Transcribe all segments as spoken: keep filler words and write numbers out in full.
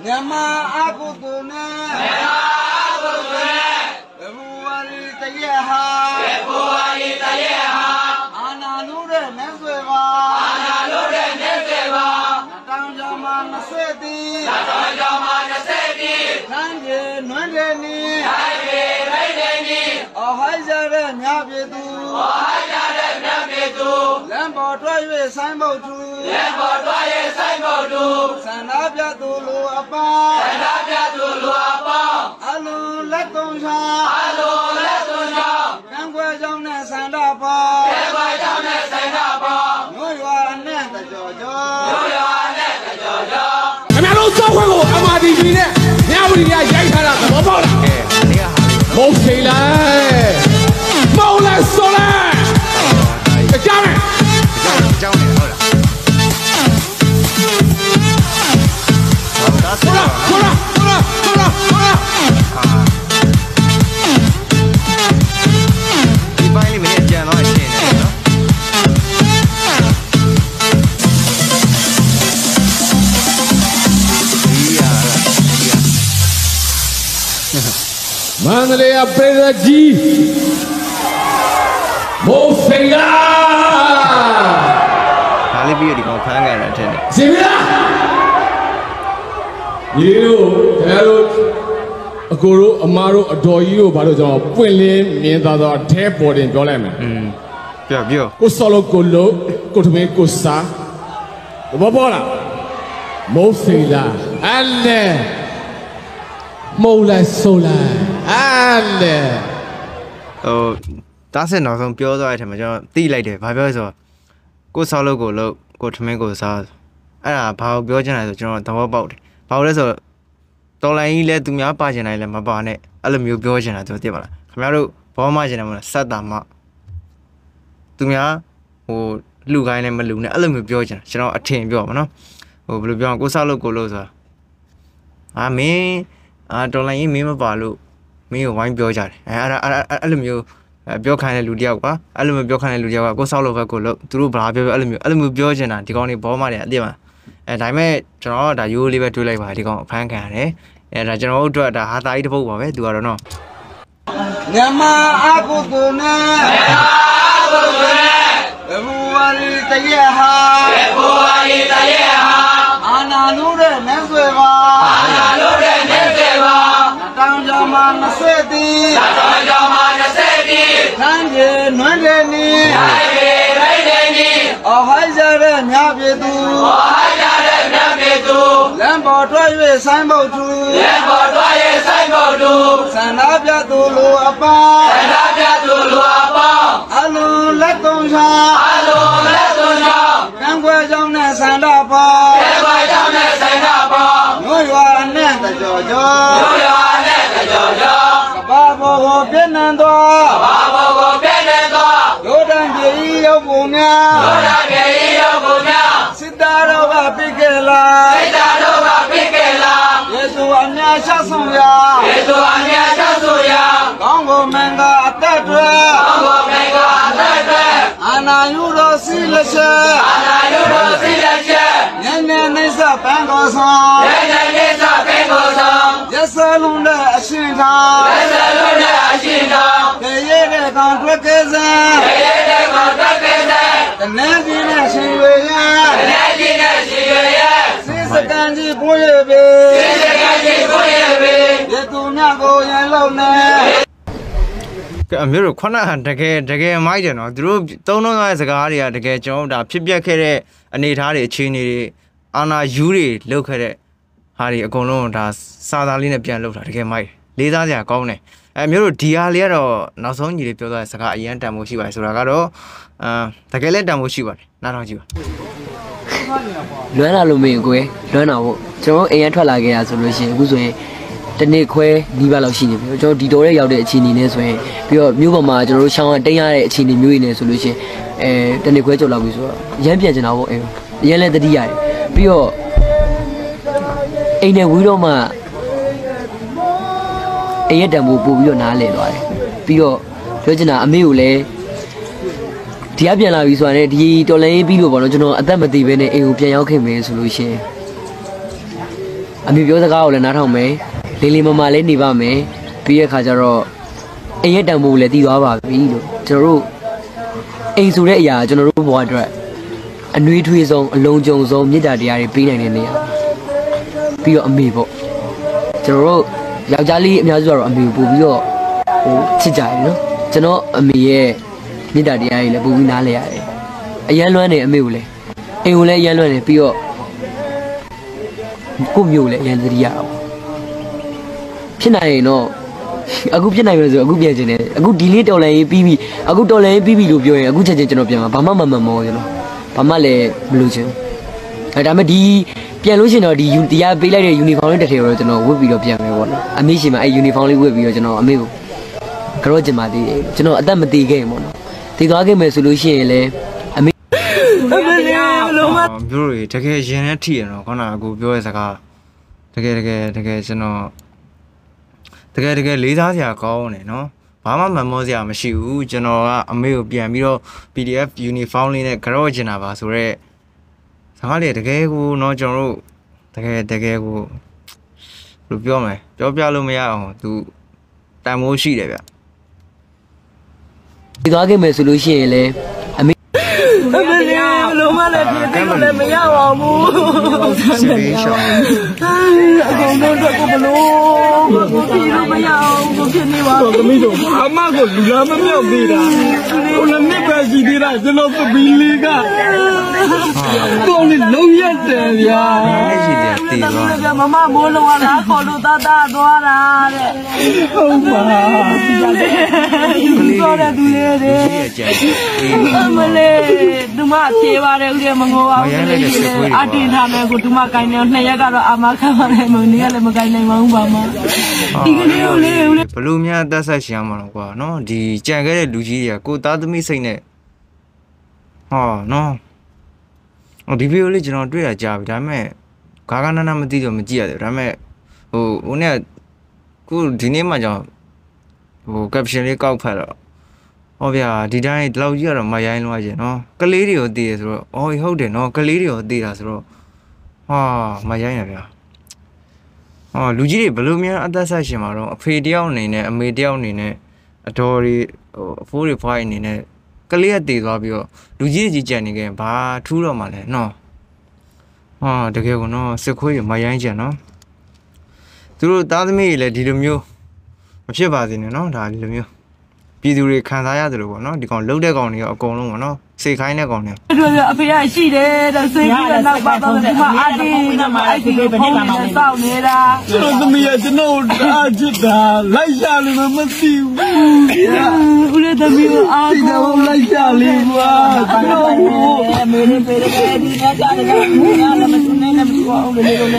Nyama aku tu ne, nyama aku tu ne. Februari tayeha, Februari tayeha. Anak luar neswa, anak luar neswa. Datang zaman naseti, datang zaman naseti. Nanti nanti ni, nanti nanti ni. Oh hajar nyabi tu, oh hajar nyabi tu. Lembut doa sambal tu, lembut doa sambal tu. Sanabia dulu apa, sanabia dulu apa. Alu letung sah, alu letung sah. Yang gua jauh ne sanapa, yang gua jauh ne sanapa. Nyuya ne terjojo, nyuya ne terjojo. Kami alu jauh aku amadi ni, ni aku ni dia jadi cara apa lah? Mau silai, mau lah soleh. Jangan, jangan, jangan. Sola, sola, sola, sola, sola. Di bawah ini mana jalan orang sini, no? Iya, iya. Mana dia pergi? Mau singgah. Kali biar di kau panggil ada ni. Singgah. Yelo, hello. Guru, amaru, adoyo, baru jauh. Punya ni dah dah teh boring jualan ni. Hmm. Biar biar. Kau selalu kolo, kau tu me kau sah. Apa lah? Mau sila, ane. Mau lah sola, ane. Oh, tak sen nak sama biar tu ada macam ti lagi deh. Biar biar kau selalu kolo, kau tu me kau sah. Ada biar biar jangan tu jangan tahu apa deh. Bawa so, tolong ini le tu miapa aja na le maba ne, alam miu biar aja na tu tiap mana. Kami aru bawa aja na mana sadama. Tu mia, oh lukai ne malu ne alam miu biar aja na, cina aten biar mana. Oh belum biar aku selalu kolo so. Ah me, ah tolong ini me maba lu, me wine biar aja. Ada ada alam miu biar kan le ludia apa, alam miu biar kan le ludia apa. Aku selalu aku kolo, terus berapa biar alam miu, alam miu biar aja na. Di kau ni bawa mana tiap mana. Eh, dah me, jangan dah you lihat tu lagi bah, di kau faham kan? Eh, dah jangan udah dah hata itu pun bawa, dua orang. Nyama aku tu ne, nyama aku tu ne. Februari tayeha, Februari tayeha. Anak luar neswa, anak luar neswa. Datang zaman naseti, datang zaman naseti. Nanti nanti ni, nanti nanti ni. Oh hajar nyabi tu, oh hajar nyabi tu. Lembut doa sambal tu, lembut doa sambal tu. Sanabia dulu apa, sanabia dulu apa. Alu letung sah, alu letung sah. Yang gua jauh ne sanapa, yang gua jauh ne sanapa. Nyuya ne terjojo, nyuya ne terjojo. Bapa gua pianan doa, bapa gua pianan doa. Yodan biaya punya, yodan biaya punya. Sidara gua pikirlah, sidara gua pikirlah. Yesus anya syasuya, Yesus anya syasuya. Konggo menga atadwe, konggo menga atadwe. Anak yuro silashe, anak yuro silashe. Nene nisa pengkosong, nene nisa pengkosong. Yesalunde ashinta, yesalunde ashinta. Kayede kongkwe keze, kayede kongkwe keze. Teneji ne shiweye, teneji ne shiweye. Sisa kanji kuyebe, sisa kanji kuyebe. Yetu nyago yelone. Amiru kena deke deke macam mana? Dulu tahun orang sekarang ya deke jauh dah pihak kere ane hari cini anak juri lok kere hari akono dah sadali ne pian lok deke mai. Leda je kau ne. Amiru dia lihat lo nasong jadi pihak tu sekarang ian tamu siapa surah karo deke le tamu siapa narang siapa. Luar lalu minggu, luar nawo. Cuma ian tu lagi ya solusi. Gusui. Tadi kue ni balau sini, jadi di dore yang ada sini ni soalnya, biar mula mama jadi orang tengah ada sini mula ni solusi, eh tadi kue jual lagi soal, yang biasa jenawo, eh yang lain tadi ya, biar ini video mah, eh ada buku biar nale loh, biar jadi jenak ambil le, dia biar lagi soalnya di tolan video baru jadi ada mati bene, eh biar yang kau main solusi. အမေပြောစကားကိုလည်းနားထောင်မယ်လေးလေးမမလေးနေပါမယ်ပြီးရခါကျတော့အိမ်ရဲ့တန်ဖိုးလည်းတည်သွားပါပြီလို့ကျွန်တော်တို့အိမ်ဆိုတဲ့အရာကျွန်တော်တို့ဘဝအတွက်အနှွေးထွေးဆုံးအလုံးကြုံဆုံးမေတ္တာတရားတွေပေးနိုင်တဲ့နေရာပြီးတော့အမေပေါ့ကျွန်တော်တို့ယောက်ျားလေးအများစုကတော့အမေကိုပို့ပြီးတော့ဟိုချစ်ကြတယ်နော်ကျွန်တော်အမေရဲ့မေတ္တာတရားတွေလည်းပို့ပြီးနားလဲရတယ်အရန်လွမ်းနေအမေကိုလည်းအိမ်ကိုလည်းအရန်လွမ်းနေပြီးတော့ကိုမျိုးလည်းအရန်သတိရအောင်ဖြစ်နိုင်ရင်တော့အခုဖြစ်နိုင်ပြီဆိုအခုပြန်ကျင်တယ်အခုဒီလေးတော်လည်းပြီးပြီအခုတော်လည်းပြီးပြီလို့ပြောရင်အခုချက်ချင်းကျွန်တော်ပြန်မှာဘာမှမမှန်မောကျွန်တော်ဘာမှလည်းမလို့ချင်အဲဒါပေမဲ့ဒီပြန်လို့ရှိရင်တော့ဒီတရားပေးလိုက်တဲ့ uniform လေးတစ်ထည်တော့ကျွန်တော်ဝတ်ပြီးတော့ပြန်မယ်ပေါ့နော်အမေရှင်မှာအဲ uniform လေးဝတ်ပြီးတော့ကျွန်တော်အမေကိုကြော့ကျင်ပါသေးတယ်ကျွန်တော်အသက်မသေးခဲ့ရင်ပေါ့နော်တည်သွားခဲ့မယ်ဆိုလို့ရှိရင်လည်းအမေမျိုးတွေတကယ်ရင်နဲ့ထိရတော့ခေါင်းကကိုပြောတဲ့စကားတကယ်တကယ်တကယ်ကျွန်တော်တကယ်တကယ်လေးစားစရာကောင်းတယ်နော်ဘာမှမမောစရာမရှိဘူးကျွန်တော်ကအမေကိုပြန်ပြီးတော့ P D F uniform လေးနဲ့ကြော့ကျင်တာပါဆိုတော့စကားလေးတကယ်ကိုเนาะကျွန်တော်တို့တကယ်တကယ်ကိုဘယ်လိုပြောမလဲပြောပြလို့မရအောင်သူတန်မိုးရှိတယ်ဗျဒီသွားခဲ့မယ်ဆိုလို့ရှိရင်လည်းအမေအမေဘလုံးမလည်းပြည့်တယ်လည်းမရပါဘူးစေးရှောင်းအကုန်လုံးတော့ကိုဘလို့ကိုပြလို့မရအောင်ကိုဖြစ်နေပါသမီးတို့အမကိုလူလာမမြောက်သေးတာဟိုလည်းမြစ်ပဲရှိသေးတာကျွန်တော်ပပီလေးကကောင်းနေလုံးရတယ်ဗျာရှိတယ်တည်သွားမမမိုးလုံးကလားခေါ်လို့တတသွားတာတဲ့ဟုတ်ပါဒီတော့တဲ့သူလေးတွေအမလေးသူမပြေးပါတယ်ဦးရဲ့မငိုပါဘူးအတင်ထားမယ်ကိုသူမကိုင်းနေနှစ်ရက်ကတော့အာမခံပါတယ်မနေရလည်းမကိုင်းနိုင်ပါဘူးပါမဒီကလေးကိုလေးဦးလေးဘလို့များတက်ဆက်ရှင်ရမှာတော့ကွာနော်ဒီကြံခဲ့တဲ့လူကြီးတွေကကိုသားသမီးစိတ်နဲ့ဟောနော်ဟိုဒီဗီဒီယိုလေးကျွန်တော်တွေ့ရကြပြီဒါပေမဲ့ဂါဂနာနာမသိတော့မကြည့်ရတယ်ဒါပေမဲ့ဟိုဟိုနဲ့ကိုဒီနေ့မှကြောင့်ဟို caption လေးကောက်ဖတ်တော့ဟောဗျာဒီတိုင်းဒီလောက်ကြီးကတော့မရိုင်းလို့ရှင်နော်ကလေးတွေကိုတည်ရဆိုတော့အော်ဟုတ်တယ်နော်ကလေးတွေကိုတည်တာဆိုတော့ဟာမရိုင်းရဗျာဟောလူကြီးတွေဘယ်လိုများအသက်ဆက်ရှင်မှာတော့အဖေတယောက်အနေနဲ့အမေတယောက်အနေနဲ့အတော်တွေဟိုအဖိုးတွေဖွားအနေနဲ့ကလေးကတည်သွားပြီးတော့လူကြီးကြီးကြံနေခဲ့ဘာထူးတော့မှလဲနော်ဟာတကယ်ကောနော်စစ်ခွေးတွေမရိုင်းကြနော်သူတို့သားသမီးတွေလည်းဒီလိုမျိုးမဖြစ်ပါစေနဲ့နော်ဒါဒီလိုမျိုးပြည်သူတွေခံစားရတယ်လို့ပေါ့နော်ဒီကောင်လှုပ်တဲ့ကောင်တွေရောအကုန်လုံးပေါ့နော်စိတ်ခိုင်းတဲ့ကောင်တွေအဖေကရှိတယ်တဲ့စိတ်ကြီးကနောက်ပါတော့ဒီမှာအတီးအဲ့ဒီဘယ်နဲ့မှမစောင့်နေတာကျွန်တော်သမီးကကျွန်တော်အားချစ်တာလိုက်ရလို့မသိဘူးဦးလေးသမီးကအားကိုလိုက်ရလေကွာကျွန်တော်အမေလေးပေးတယ်ဒီမှာကြားတယ်ကဘူးရလည်းမစနေနဲ့မပြောအောင်လေလို့လေ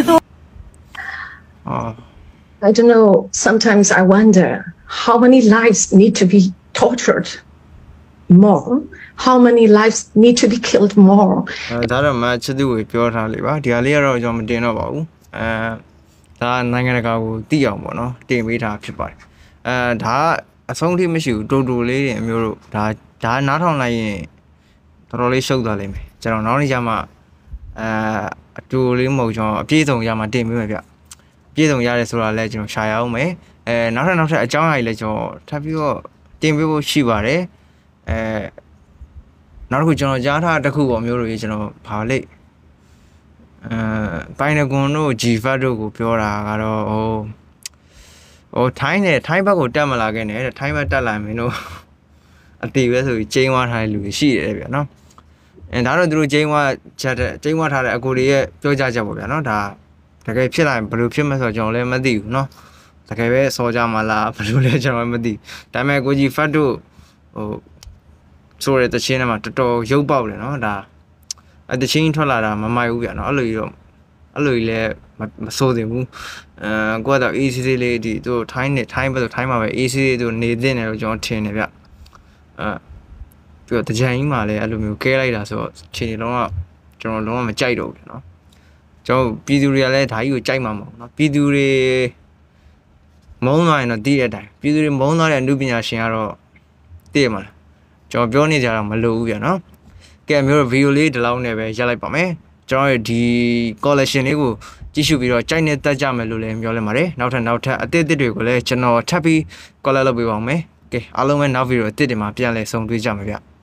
အာ I don't know, sometimes I wonder how many lives need to be tortured more, how many lives need to be killed more. ဒါတော့မှချစ်သူကိုပြောထားလေပါဒီဟာလေးကတော့ကျွန်တော်မတင်တော့ပါဘူးအဲဒါနိုင်ငံတကာကိုသိအောင်ပေါ့နော်တင်ပေးထားဖြစ်ပါတယ်အဲဒါအဆုံးထိမရှိဘူးတူတူလေးတွေအမျိုးတို့ဒါဒါနားထောင်လိုက်ရင်တော်တော်လေးရှုပ်သွားလိမ့်မယ်ကျွန်တော်နောက်နေ့ကျမှအဲအတူလေးမဟုတ်ကျွန်တော်အပြည့်စုံရမှတင်ပေးမယ်ဗျပြည့်စုံရတယ်ဆိုတာလဲကျွန်တော်ရှာရအောင်မယ်အဲနောက်ထပ်နောက်ထပ်အကြောင်းအရာတွေလည်းကျွန်တော်ထပ်ပြီးတော့တင်ပေးဖို့ရှိပါတယ်အဲနောက်တစ်ခုကျွန်တော်ကြားထားတစ်ခုပေါ့မျိုးလို့ကျွန်တော်ဘာလိအဲပိုင်နကွန်တို့ G F A T တို့ကိုပြောတာကတော့ဟိုဟိုထိုင်းနဲ့ထိုင်းဘက်ကိုတက်မလာခဲ့နဲ့တဲ့ထိုင်းဘက်တက်လာမင်းတို့အတီးပဲဆိုပြီးကျင်းဝါထားတဲ့လူတွေရှိတယ်ဗျာနော်အဲဒါတော့သူတို့ကျင်းဝါချက်တဲ့ကျင်းဝါထားတဲ့အကိုတွေရဲ့ပြောကြချက်ပေါ့ဗျာနော်ဒါတကယ်ဖြစ်လာရင်ဘယ်လိုဖြစ်မလဲဆိုတော့ကျွန်တော်လည်းမသိဘူးเนาะတကယ်ပဲစောကြမှာလားဘယ်လိုလဲကျွန်တော်လည်းမသိဒါပေမဲ့ကိုကြီးဖတ်တို့ဟိုဆိုရတဲ့တချင်းထဲမှာတော်တော်ရုပ်ပေါက်တယ်เนาะဒါအဲတချင်းထွက်လာတာမမိုက်ဘူးဗျာเนาะအဲ့လိုကြီးတော့အဲ့လိုကြီးလည်းမစိုးသင့်ဘူးအဲကိုကတော့ A C C လေးဒီသူထိုင်းနဲ့ထိုင်းပဲဆိုထိုင်းမှာပဲ A C C သူနေသင့်တယ်လို့ကျွန်တော်ထင်တယ်ဗျအဲပြီးတော့တကြံကြီးမှာလည်းအဲ့လိုမျိုးကဲလိုက်တာဆိုတော့ခြေနေလုံးကကျွန်တော်လုံးဝမကြိုက်တော့ဘူးเนาะကျွန်တော်ပြည်သူတွေကလည်းဓာကြီးကိုကြိုက်မှာမဟုတ်เนาะပြည်သူတွေမုန်းသွားရင်တော့တည်တဲ့အတိုင်းပြည်သူတွေမုန်းသွားတဲ့အမှုပညာရှင်ကတော့တည်ရမှာလားကျွန်တော်ပြောနေကြတာမလို့ဘူးဗျာเนาะကဲမျိုးဗီဒီယိုလေးဒီလောက်နဲ့ပဲရပ်လိုက်ပါမယ်ကျွန်တော်ဒီ collection လေးကိုကြည့်ရှုပြီးတော့ကြိုက်နေတတ်ကြမယ်လို့လည်းပြောလဲပါတယ်နောက်ထပ်နောက်ထပ်အသစ်အသစ်တွေကိုလည်းကျွန်တော်ထပ်ပြီး collect လုပ်ပေးပါအောင်မယ်ကဲအားလုံးပဲနောက်ဗီဒီယိုအသစ်တွေမှာပြန်လည်ဆုံတွေ့ကြမှာဗျ